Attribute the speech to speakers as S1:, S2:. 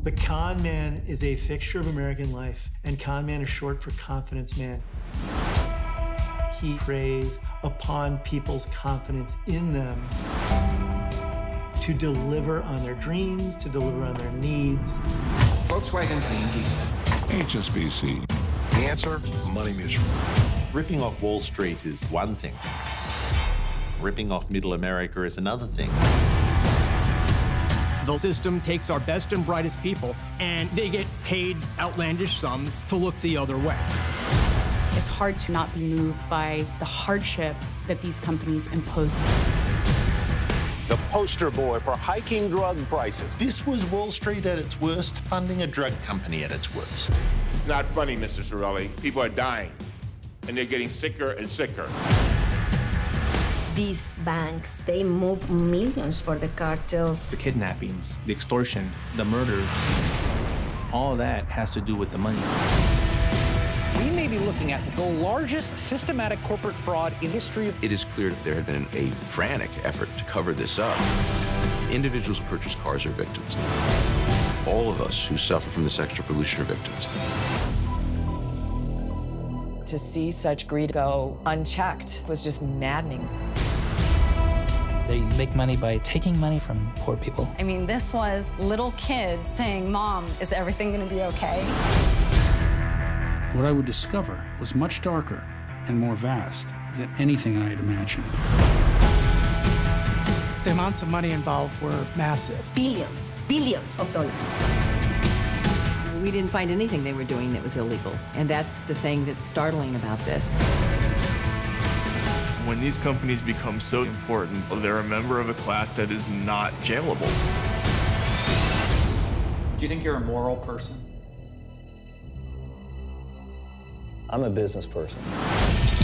S1: The con man is a fixture of American life, and con man is short for confidence man. He preys upon people's confidence in them to deliver on their dreams, to deliver on their needs.
S2: Volkswagen Clean Diesel.
S3: HSBC.
S4: The answer, money mutual.
S5: Ripping off Wall Street is one thing. Ripping off Middle America is another thing.
S6: The system takes our best and brightest people, and they get paid outlandish sums to look the other way.
S7: It's hard to not be moved by the hardship that these companies impose.
S8: The poster boy for hiking drug prices.
S5: This was Wall Street at its worst, funding a drug company at its worst.
S4: It's not funny, Mr. Sorelli. People are dying, and they're getting sicker and sicker.
S9: These banks, they move millions for the cartels.
S2: The kidnappings, the extortion, the murders, all of that has to do with the money.
S10: We may be looking at the largest systematic corporate fraud in history.
S3: It is clear that there had been a frantic effort to cover this up. Individuals who purchase cars are victims. All of us who suffer from this extra pollution are victims.
S11: To see such greed go unchecked was just maddening.
S2: They make money by taking money from poor people.
S7: I mean, this was little kids saying, "Mom, is everything going to be okay?"
S12: What I would discover was much darker and more vast than anything I had imagined.
S13: The amounts of money involved were massive.
S9: Billions of dollars.
S11: We didn't find anything they were doing that was illegal, and that's the thing that's startling about this.
S14: When these companies become so important, they're a member of a class that is not jailable.
S10: Do you think you're a moral person?
S15: I'm a business person.